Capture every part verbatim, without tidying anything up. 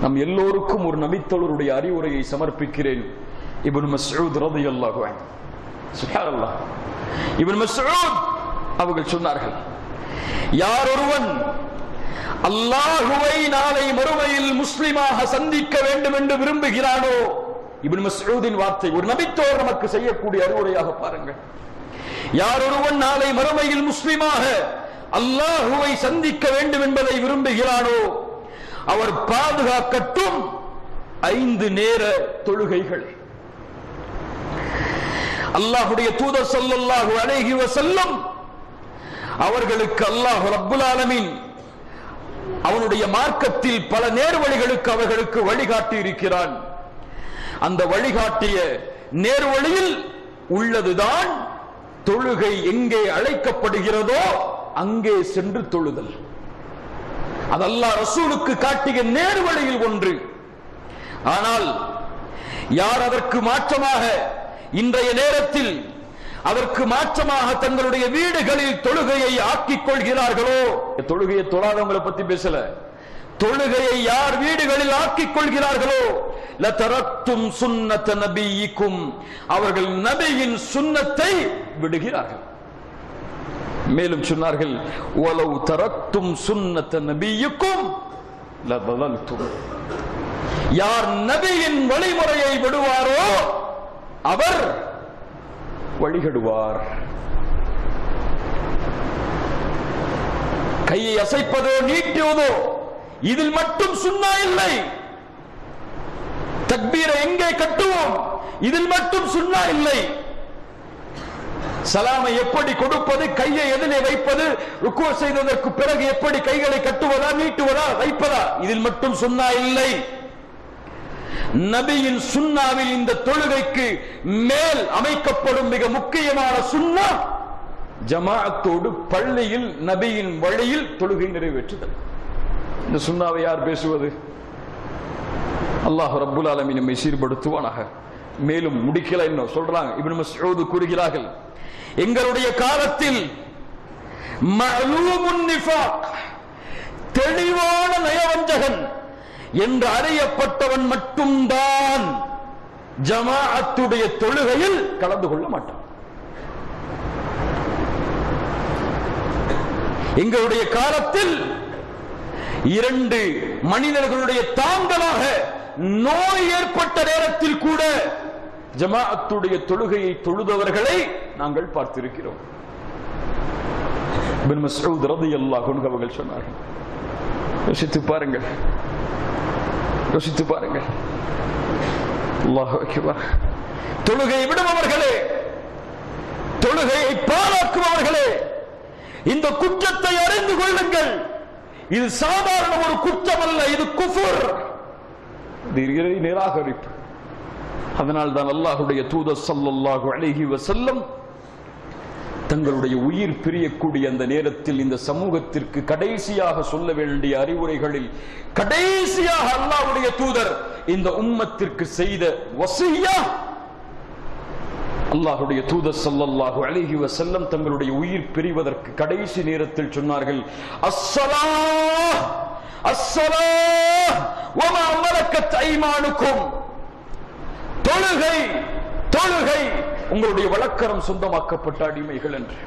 நம் எல்லோருக்கும் ஒரு நபித்தோழருடைய அறிவுரையை சமர்ப்பிக்கிறேன். இப்னு மஸ்ஊத் ரலியல்லாஹு அன்ஹு, சுப்ஹானல்லாஹ், இப்னு மஸ்ஊத் அவர்கள் சொன்னார்கள், யார் ஒருவன் அல்லாஹுவை நாளை மறுமையில் முஸ்லிமாக சந்திக்க வேண்டும் என்று விரும்புகிறானோ, இப்னு மஸ்ஊதின் வார்த்தை, ஒரு நபித்தோழர் நமக்கு செய்யக்கூடிய அறிவுரையாக பாருங்கள். யார் ஒருவன் நாளை மறுமையில் முஸ்லிமாக அல்லாஹுவை சந்திக்க வேண்டும் என்பதை விரும்புகிறானோ, அவர் பாதுகாக்கட்டும் ஐந்து நேர தொழுகைகள். அல்லாஹ்வுடைய தூதர் ஸல்லல்லாஹு அலைஹி வஸல்லம் அவர்களுக்கு அல்லாஹ் ரப்புல் ஆலமீன் அவனுடைய மார்க்கத்தில் பல நேர்வழிகளுக்கு அவர்களுக்கு வழிகாட்டி இருக்கிறான். அந்த வழிகாட்டிய நேர்வழியில் உள்ளதுதான் தொழுகை எங்கே அழைக்கப்படுகிறதோ அங்கே சென்று தொழுதல். அது அல்லாஹ் ரசூலுக்கு காட்டிய நேர்வழியில் ஒன்று. ஆனால் யார் அதற்கு மாற்றமாக இன்றைய நேரத்தில் அதற்கு மாற்றமாக தங்களுடைய வீடுகளில் தொழுகையை ஆக்கிக் கொள்கிறார்களோ, தொழுகையை தொழாதவங்களை பத்தி பேசல, தொழுகையை யார் வீடுகளில் ஆக்கிக் கொள்கிறார்களோ, லதரக்தும் சுன்னத நபியிக்கும், அவர்கள் நபியின் சுன்னத்தை விடுகிறார்கள். மேலும் சொன்னார்கள், வலவ் தரக்தும் சுன்னத நபியிக்கும் லதலல்தும், யார் நபியின் வழிமுறையை விடுவாரோ அவர் வழிகடுவார். கையை அசைப்பதோ நீட்டுவதோ இதில் மட்டும் சுன்னா இல்லை. தக்பீரை எங்கே கட்டுவோம் இதில் மட்டும் சுன்னா இல்லை. சலாமை எப்படி கொடுப்பது, கையை எதிலே வைப்பது, ருக்கு செய்ததற்கு பிறகு எப்படி கைகளை கட்டுவதா நீட்டுவதா வைப்பதா இதில் மட்டும் சுன்னா இல்லை. நபியின் சுன்னாவில் இந்த தொழுகைக்கு மேல் அமைக்கப்படும் மிக முக்கியமான சுன்னா ஜமாஅத்தோடு பள்ளியில் நபியின் வழியில் தொழுகை நிறைவேற்றுதல். இந்த சுன்னாவை யார் பேசுவது? அல்லாஹ் ரப்புல் ஆலமீன் நம்மை சீர்படுத்துவானாக. மேலும் முடிக்கல இன்னும் சொல்றாங்க, இப்னு மஸ்ஊத் கூறுகிறார்கள், எங்களுடைய காலத்தில் மஅலூமுன் நிஃபாக், தெளிவான நயவஞ்சகன் என்று அறியப்பட்டவன் மட்டும்தான் ஜமாஅத்துடைய தொழுகையில் கலந்து கொள்ள மாட்டான். எங்களுடைய காலத்தில் இரண்டு மனிதர்களுடைய தாங்கலாக நோய் ஏற்பட்ட நேரத்தில் கூட ஜமாஅத்துடைய தொழுகையை தொழுதவர்களை நாங்கள் பார்த்திருக்கிறோம். இப்னு மஸ்ஊத் ரலியல்லாஹு அன்ஹு அவர்கள் சொன்னார்கள், யோசித்து பாருங்கள், யோசித்து பாருங்கள். அல்லாஹு அக்பர். தொழுகையை விடுபவர்களே, தொழுகையை பாழாக்குபவர்களே, இந்த குற்றத்தை அறிந்து கொள்ளுங்கள். இது சாதாரண ஒரு குற்றம் அல்ல, இது குஃபர், இது இறை நிராகரிப்பு. அதனால் தான் அல்லாஹ்வுடைய தூதர் ஸல்லல்லாஹு அலைஹி வஸல்லம் தங்களுடைய உயிர் பிரியக்கூடிய அந்த நேரத்தில் இந்த சமூகத்திற்கு கடைசியாக சொல்ல வேண்டிய அறிவுரைகளில் கடைசியாக அல்லாஹ்வுடைய தூதர் இந்த உம்மத்திற்கு செய்த வசியா, அல்லாஹ்வுடைய தூதர் ஸல்லல்லாஹு அலைஹி வஸல்லம் தங்களுடைய உயிர் பிரிவதற்கு கடைசி நேரத்தில் சொன்னார்கள், அஸ்ஸலாஹ் அஸ்ஸலாஹ் வமா மலக்கத் ஐமானுக்கும், தொழுகை தொழுகை உங்களுடைய வழக்கரம் சொந்தமாக்கப்பட்ட அடிமைகள் என்று.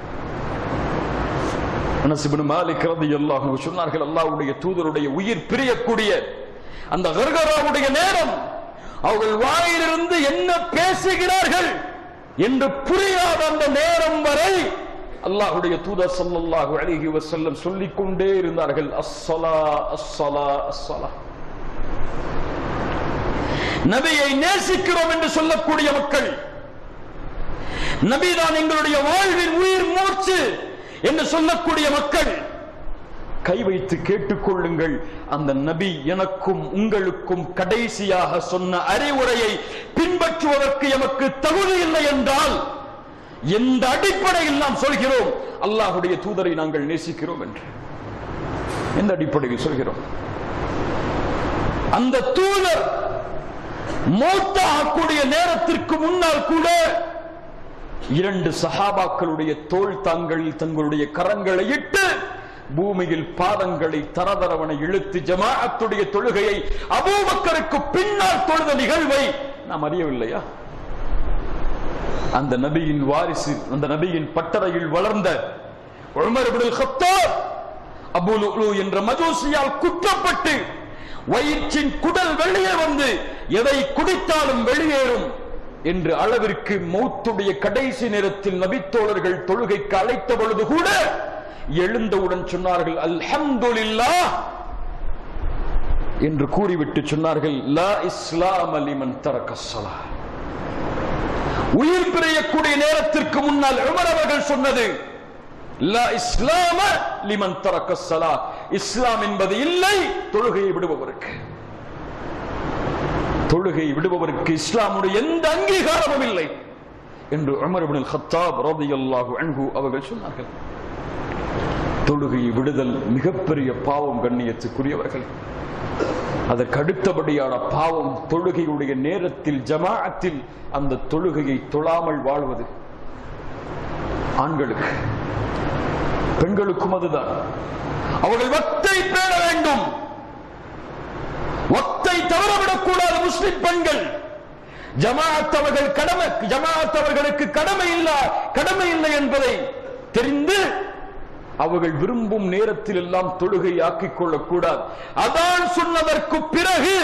அனஸ் இப்னு மாலிக் ரலியல்லாஹு அன்ஹு சொன்னார்கள், அல்லாஹ்வுடைய தூதருடைய உயிர் பிரியக்கூடிய அந்த கர்கராவுடைய நேரம், அவர்கள் வாயிலிருந்து என்ன பேசுகிறார்கள் என்று புரியாத அந்த நேரம் வரை அல்லாஹ்வுடைய தூதர் ஸல்லல்லாஹு அலைஹி வஸல்லம் சொல்லிக் கொண்டே இருந்தார்கள், அஸ்ஸலா அஸ்ஸலா அஸ்ஸலா. நபியை நேசிக்கிறோம் என்று சொல்லக்கூடிய மக்கள், நபிதான் எங்களுடைய வாழ்வின் உயிர் மூச்சு என்று சொல்லக்கூடிய மக்கள், கை வைத்து கேட்டுக்கொள்ளுங்கள், அந்த நபி எனக்கும் உங்களுக்கும் கடைசியாக சொன்ன அறிவுரையை பின்பற்றுவதற்கு எமக்கு தகுதி இல்லை என்றால் எந்த அடிப்படையில் நாம் சொல்கிறோம் அல்லாஹ்வுடைய தூதரை நாங்கள் நேசிக்கிறோம் என்று? எந்த அடிப்படையில் சொல்கிறோம்? அந்த தூதர் மௌத்தாகக்கூடிய நேரத்திற்கு முன்னால் கூட இரண்டு சஹாபாக்களுடைய தோள் தாங்களில் தங்களுடைய கரங்களை இட்டு பூமியில் பாதங்களை தரதரவனை இழுத்து ஜமாஅத்துடைய தொழுகையை அபூபக்கருக்கு பின்னால் தொழுத நிகழ்வை நாம் அறியவில்லையா? அந்த நபியின் வாரிசு, அந்த நபியின் பட்டறையில் வளர்ந்த Umar ibnul Khattab Abu Lulu என்ற மஜூசியால் குற்றப்பட்டு வயிற்றின் குடல் வெளியே வந்து எதை குடித்தாலும் வெளியேறும் என்ற அளவிற்கு மௌத்துடைய கடைசி நேரத்தில் நபித்தோழர்கள் தொழுகைக்கு அழைத்த பொழுது கூட எழுந்தவுடன் சொன்னார்கள் அல்ஹம்துலில்லாஹ் என்று கூறிவிட்டு சொன்னார்கள் லா இஸ்லாம லிமன் தரக ஸலாஹ். உயிர் பிரியக்கூடிய நேரத்திற்கு முன்னால் உமர் அவர்கள் சொன்னது லா இஸ்லாம லிமன் தரக ஸலாஹ், இஸ்லாம் என்பது இல்லை தொழுகையை விடுபவருக்கு. தொழுகையை விடுபவருக்கு இஸ்லாமுடைய எந்த அங்கீகாரமும் இல்லை என்று உமர் இப்னுல் கத்தாப் ரலியல்லாஹு அன்ஹு அவர்கள் சொன்னார்கள். தொழுகையை விடுதல் மிகப்பெரிய பாவம் கண்ணியத்துக்குரியவர்கள். அதற்கு அடுத்தபடியான பாவம் தொழுகையுடைய நேரத்தில் ஜமாஅத்தில் அந்த தொழுகையை தொழாமல் வாழ்வது. ஆண்களுக்கு பெண்களுக்கும் அதுதான். அவர்கள் வக்தை பேண வேண்டும், வக்தை தவறவிடக்கூடாது. முஸ்லிம் பெண்கள் ஜமாஅத் அவர்கள் கடமை, ஜமாஅத் அவர்களுக்கு கடமை இல்ல கடமை இல்லை என்பதை தெரிந்து அவர்கள் விரும்பும் நேரத்தில் எல்லாம் தொழுகை ஆக்கிக் கொள்ளக்கூடாது. அதான் சொன்னதற்கு பிறகு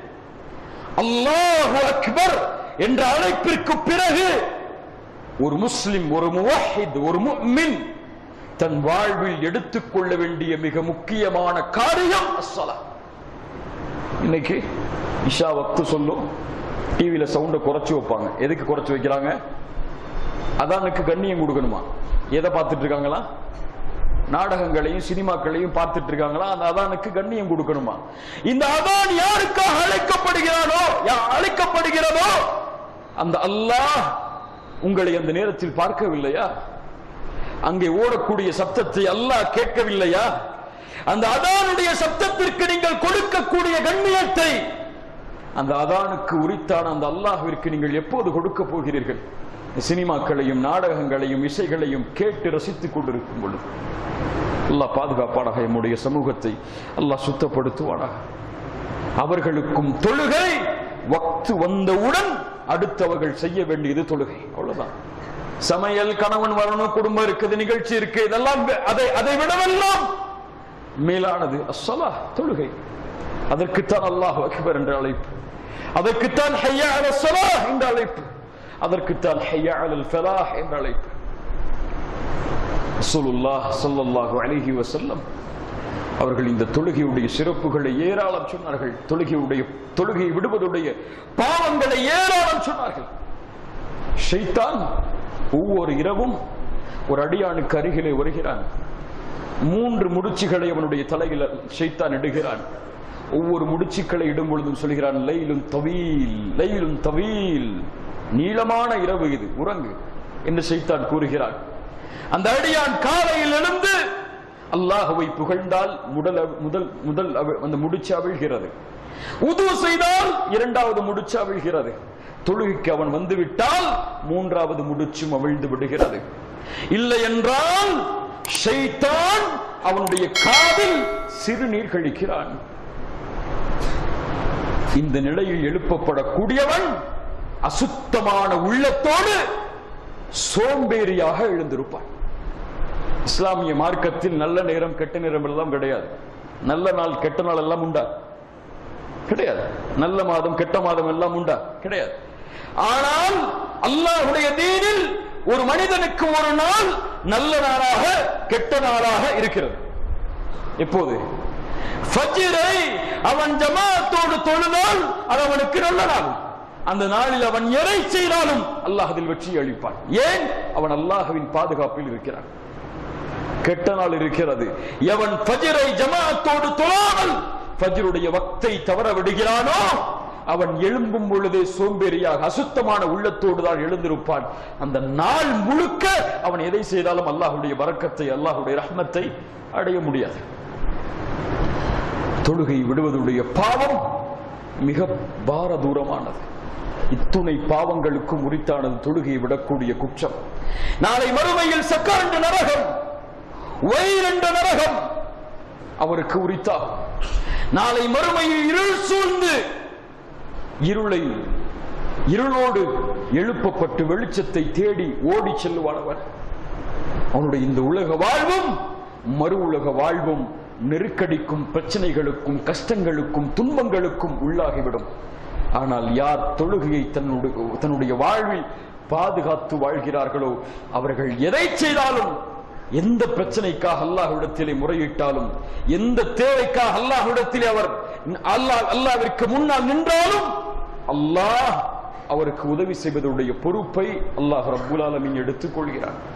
அல்லாஹு அக்பர் என்ற அழைப்பிற்கு பிறகு ஒரு முஸ்லிம், ஒரு முவஹித், ஒரு முஃமின் தன் வாழ்வில் எடுத்துக்கொள்ள வேண்டிய மிக முக்கியமான காரியம் அஸ்ஸலா. இன்னைக்கு இஷா வக்து சொல்லும், டிவியில சவுண்ட குறைச்சு வைப்பாங்க. எதுக்கு குறைச்சு வைக்கிறாங்க? அதானுக்கு கண்ணியம் கொடுக்கணுமா? எதை பார்த்துட்டு இருக்காங்களா? நாடகங்களையும் சினிமாக்களையும் பார்த்துட்டு இருக்காங்களா? அந்த அதானுக்கு கண்ணியம் கொடுக்கணுமா? இந்த அதான் யாருக்காக அழைக்கப்படுகிறானோ, அழைக்கப்படுகிறதோ அந்த அல்லாஹ் உங்களை அந்த நேரத்தில் பார்க்கவில்லையா? அங்கே ஓடக்கூடிய சப்தத்தை அல்லாஹ் கேட்கவில்லையா? அந்த அதானுடைய சப்தத்திற்கு நீங்கள் கொடுக்கக்கூடிய கண்ணியத்தை அந்த அதானுக்கு உரித்தான அந்த அல்லாஹ்விற்கு நீங்கள் எப்போது கொடுக்க போகிறீர்கள்? சினிமாக்களையும் நாடகங்களையும் இசைகளையும் கேட்டு ரசித்துக் கொண்டிருக்கும் பொழுது அல்லாஹ் பாதுகாப்பானாக. நம்முடைய சமூகத்தை அல்லாஹ் சுத்தப்படுத்துவானாக. அவர்களுக்கும் தொழுகை வக்து வந்தவுடன் அடுத்தவர்கள் செய்ய வேண்டியது தொழுகை, அவ்வளவுதான். சமையல், கணவன் வரணும், குடும்பம் இருக்குது, நிகழ்ச்சி இருக்கு, இதெல்லாம் அதை அதை விடவெல்லாம் மேலானது அஸ்ஸலாஹ், தொழுகை. அதற்குத்தான் அல்லாஹு அக்பர் என்ற அழைப்பு, அதற்குத்தான் ஹய்யா அலஸ் ஸலாஹ் என்ற அழைப்பு, அதற்குத்தான் ஹய்யா அலல் ஃபலாஹ் என்ற அழைப்பு. ரசூலுல்லாஹ் ஸல்லல்லாஹு அலைஹி வஸல்லம் அவர்கள் இந்த தொழுகையுடைய சிறப்புகளை ஏராளம் சொன்னார்கள். தொழுகையுடைய தொழுகையை விடுவதுடைய பாவங்களை ஏராளம் சொன்னார்கள். ஷைத்தான் ஒவ்வொரு இரவும் ஒரு அடியானுக்கு அருகிலே வருகிறான். மூன்று முடிச்சுகளை அவனுடைய தலையில் ஷைத்தான் இடுகிறான். ஒவ்வொரு முடிச்சுக்களை இடும் பொழுதும் சொல்கிறான் லைலுன் தவீல், லைலுன் தவீல், நீளமான இரவு இது, உறங்கு என்று ஷைத்தான் கூறுகிறான். அந்த அடியான் காலையில் எழுந்து அல்லாஹ்வை புகழ்ந்தால் முதல் முதல் முதல் அந்த முடிச்சு அவிழ்கிறது. உது செய்தால் இரண்டாவது முடிச்சு அவிழ்கிறது. தொழுகைக்கு அவன் வந்துவிட்டால் மூன்றாவது முடிச்சும் அவிழ்ந்து விடுகிறது. இல்லை என்றால் ஷைத்தான் அவனுடைய காதில் சிறுநீர் கழிக்கிறான். இந்த நிலையில் எழுப்பப்படக்கூடியவன் அசுத்தமான உள்ளத்தோடு சோம்பேறியாக எழுந்திருப்பான். இஸ்லாமிய மார்க்கத்தில் நல்ல நேரம் கெட்ட நேரம் எல்லாம் கிடையாது. நல்ல நாள் கெட்ட நாள் எல்லாம் உண்டா? கிடையாது. நல்ல மாதம் கெட்ட மாதம் எல்லாம் உண்டா? கிடையாது. ஆனால் அல்லாஹ்வுடைய தீனில் ஒரு மனிதனுக்கு ஒரு நாள் நல்ல நாளாக கெட்ட நாளாக இருக்கிறது. எப்போது? ஃபஜ்ரை அவன் ஜமாஅத்தோடு தொழுதால் அது அவனுக்கு நல்ல நாள். அந்த நாளில் அவன் எதை செய்தாலும் அல்லாஹ் அதில் வெற்றி அளிப்பான். ஏன்? அவன் அல்லாஹ்வின் பாதுகாப்பில் இருக்கிறான். கெட்ட நாள் இருக்கிறது. எவன் ஃபஜ்ரை ஜமாஅத்தோடு தொழாமல் ஃபஜ்ருடைய வக்தை தவற விடுகிறானோ அவன் எழும்பும் பொழுதே சோம்பேறியாக அசுத்தமான உள்ளத்தோடு தான் எழுந்திருப்பான். அந்த நாள் முழுக்க அவன் எதை செய்தாலும் அல்லாஹ்வுடைய பரக்கத்தை, அல்லாஹ்வுடைய ரஹ்மத்தை அடைய முடியாது. தொழுகை விடுவதுடைய பாவம் மிக பாரதூரமானது. இத்துணை பாவங்களுக்கும் உரித்தானது தொழுகையை விடக்கூடிய குற்றம். நாளை மறுமையில் சக்கர் என்ற நரகம், வயிறு என்ற நரகம், அவருக்கு உரித்தார். நாளை மறுமையில் இருள் சூழ்ந்து இருளை இருளோடு எழுப்பப்பட்டு வெளிச்சத்தை தேடி ஓடி செல்லுவான் அவன். அவனுடைய இந்த உலக வாழ்வும் மறு உலக வாழ்வும் நெருக்கடிக்கும் பிரச்சனைகளுக்கும் கஷ்டங்களுக்கும் துன்பங்களுக்கும் உள்ளாகிவிடும். ஆனால் யார் தொழுகையை தன்னுடைய தன்னுடைய வாழ்வில் பாதுகாத்து வாழ்கிறார்களோ அவர்கள் எதை செய்தாலும், எந்த பிரச்சனைக்காக அல்லாஹ்விடத்திலே முறையிட்டாலும், எந்த தேவைக்காக அல்லாஹ்விடத்திலே அவர் அல்லாஹ் அல்லாஹ்விற்கு முன்னால் நின்றாலும் அல்லாஹ் அவருக்கு உதவி செய்வதுடைய பொறுப்பை அல்லாஹ் ரப்புல் ஆலமீன் எடுத்துக் கொள்கிறார்.